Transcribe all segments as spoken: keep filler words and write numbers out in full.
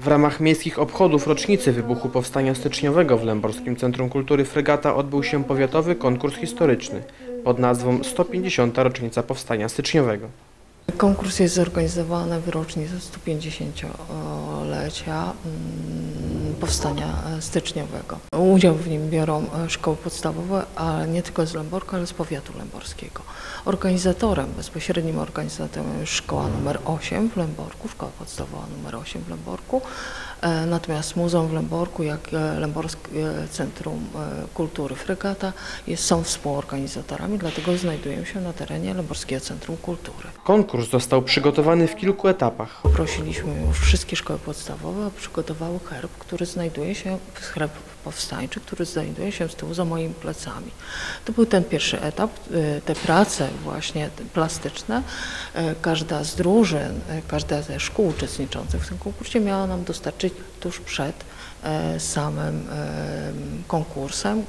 W ramach miejskich obchodów rocznicy wybuchu Powstania Styczniowego w Lęborskim Centrum Kultury Frygata odbył się powiatowy konkurs historyczny pod nazwą sto pięćdziesiąta rocznica Powstania Styczniowego. Konkurs jest zorganizowany w rocznicę stu pięćdziesięciolecia Powstania Styczniowego. Udział w nim biorą szkoły podstawowe, ale nie tylko z Lęborka, ale z powiatu lęborskiego. Organizatorem, bezpośrednim organizatorem jest szkoła numer osiem w Lęborku, szkoła podstawowa numer osiem w Lęborku. Natomiast Muzeum w Lęborku, jak Lęborskie Centrum Kultury Frygata jest, są współorganizatorami, dlatego znajdują się na terenie Lęborskiego Centrum Kultury. Konkurs został przygotowany w kilku etapach. Poprosiliśmy już wszystkie szkoły podstawowe, aby przygotowały herb, który znajduje się, herb powstańczy, który znajduje się z tyłu za moimi plecami. To był ten pierwszy etap, te prace właśnie plastyczne. Każda z drużyn, każda ze szkół uczestniczących w tym konkursie miała nam dostarczyć tuż przed samym konkursem,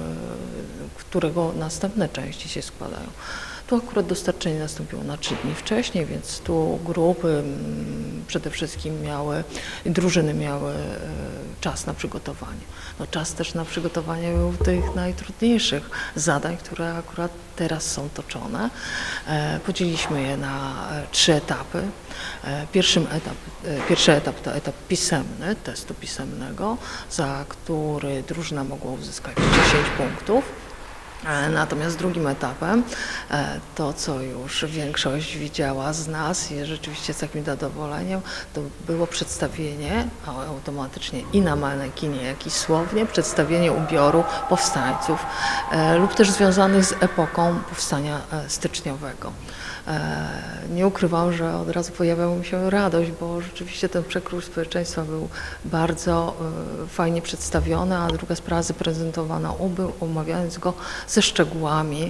którego następne części się składają. Tu akurat dostarczenie nastąpiło na trzy dni wcześniej, więc tu grupy przede wszystkim miały, drużyny miały czas na przygotowanie. No, czas też na przygotowanie był tych najtrudniejszych zadań, które akurat teraz są toczone. Podzieliliśmy je na trzy etapy. Pierwszym etap, pierwszy etap to etap pisemny, testu pisemnego, za który drużyna mogła uzyskać dziesięć punktów. Natomiast drugim etapem, to co już większość widziała z nas i rzeczywiście z takim zadowoleniem, to było przedstawienie automatycznie i na manekinie, jak i słownie, przedstawienie ubioru powstańców lub też związanych z epoką Powstania Styczniowego. Nie ukrywam, że od razu pojawiała mi się radość, bo rzeczywiście ten przekrój społeczeństwa był bardzo fajnie przedstawiony, a druga sprawa zaprezentowana ubył, omawiając go ze szczegółami,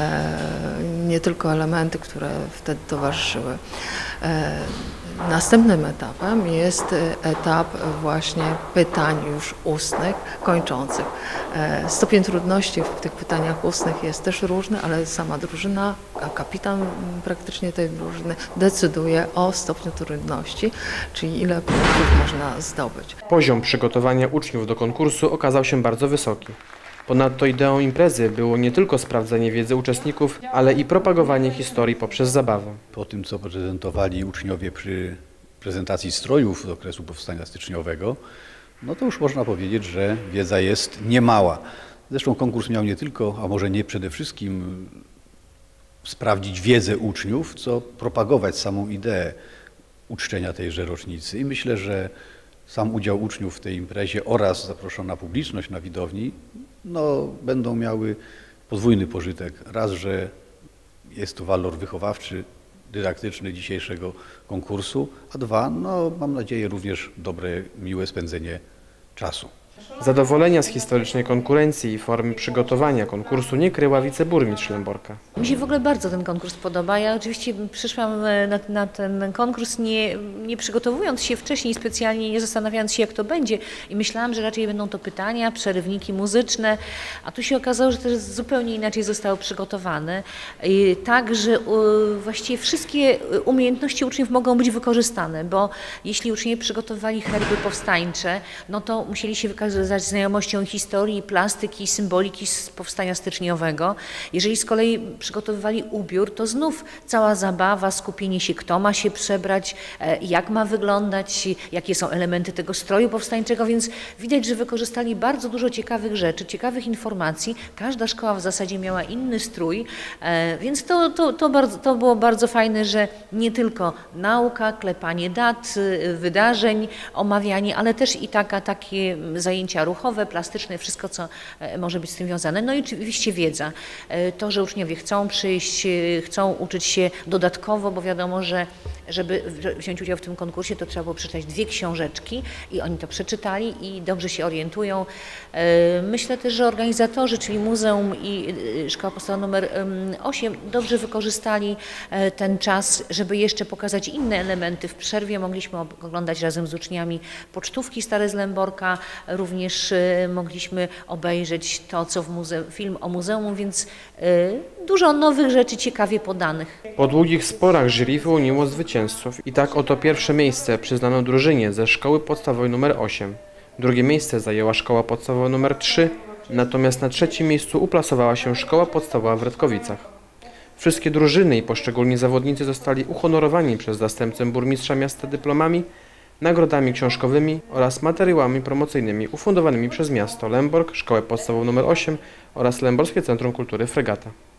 nie tylko elementy, które wtedy towarzyszyły. Następnym etapem jest etap właśnie pytań już ustnych, kończących. Stopień trudności w tych pytaniach ustnych jest też różny, ale sama drużyna, a kapitan praktycznie tej drużyny decyduje o stopniu trudności, czyli ile punktów można zdobyć. Poziom przygotowania uczniów do konkursu okazał się bardzo wysoki. Ponadto ideą imprezy było nie tylko sprawdzenie wiedzy uczestników, ale i propagowanie historii poprzez zabawę. Po tym, co prezentowali uczniowie przy prezentacji strojów z okresu Powstania Styczniowego, no to już można powiedzieć, że wiedza jest niemała. Zresztą konkurs miał nie tylko, a może nie przede wszystkim sprawdzić wiedzę uczniów, co propagować samą ideę uczczenia tejże rocznicy. I myślę, że sam udział uczniów w tej imprezie oraz zaproszona publiczność na widowni no, będą miały podwójny pożytek. Raz, że jest to walor wychowawczy, dydaktyczny dzisiejszego konkursu, a dwa, no, mam nadzieję, również dobre, miłe spędzenie czasu. Zadowolenia z historycznej konkurencji i formy przygotowania konkursu nie kryła wiceburmistrz Lęborka. Mi się w ogóle bardzo ten konkurs podoba. Ja oczywiście przyszłam na, na ten konkurs nie, nie przygotowując się wcześniej specjalnie, nie zastanawiając się, jak to będzie, i myślałam, że raczej będą to pytania, przerywniki muzyczne, a tu się okazało, że też zupełnie inaczej zostało przygotowane. I tak, że właściwie wszystkie umiejętności uczniów mogą być wykorzystane, bo jeśli uczniowie przygotowali herby powstańcze, no to musieli się wykazać znajomością historii, plastyki, symboliki z Powstania Styczniowego. Jeżeli z kolei przygotowywali ubiór, to znów cała zabawa, skupienie się, kto ma się przebrać, jak ma wyglądać, jakie są elementy tego stroju powstańczego, więc widać, że wykorzystali bardzo dużo ciekawych rzeczy, ciekawych informacji. Każda szkoła w zasadzie miała inny strój, więc to, to, to, bardzo, to było bardzo fajne, że nie tylko nauka, klepanie dat, wydarzeń, omawianie, ale też i taka, takie zajęcia ruchowe, plastyczne, wszystko, co może być z tym związane. No i oczywiście wiedza. To, że uczniowie chcą przyjść, chcą uczyć się dodatkowo, bo wiadomo, że żeby wziąć udział w tym konkursie, to trzeba było przeczytać dwie książeczki i oni to przeczytali i dobrze się orientują. Myślę też, że organizatorzy, czyli Muzeum i Szkoła Podstawowa numer osiem dobrze wykorzystali ten czas, żeby jeszcze pokazać inne elementy. W przerwie mogliśmy oglądać razem z uczniami pocztówki stare z Lęborka, również mogliśmy obejrzeć to, co w muze- film o muzeum, więc dużo nowych rzeczy ciekawie podanych. Po długich sporach jury wyłoniło zwycięzców i tak oto pierwsze miejsce przyznano drużynie ze szkoły podstawowej numer osiem. Drugie miejsce zajęła szkoła podstawowa numer trzy, natomiast na trzecim miejscu uplasowała się szkoła podstawowa w Redkowicach. Wszystkie drużyny i poszczególni zawodnicy zostali uhonorowani przez zastępcę burmistrza miasta dyplomami, nagrodami książkowymi oraz materiałami promocyjnymi ufundowanymi przez miasto Lęborg, szkołę podstawową numer osiem oraz Lęborskie Centrum Kultury Fregata.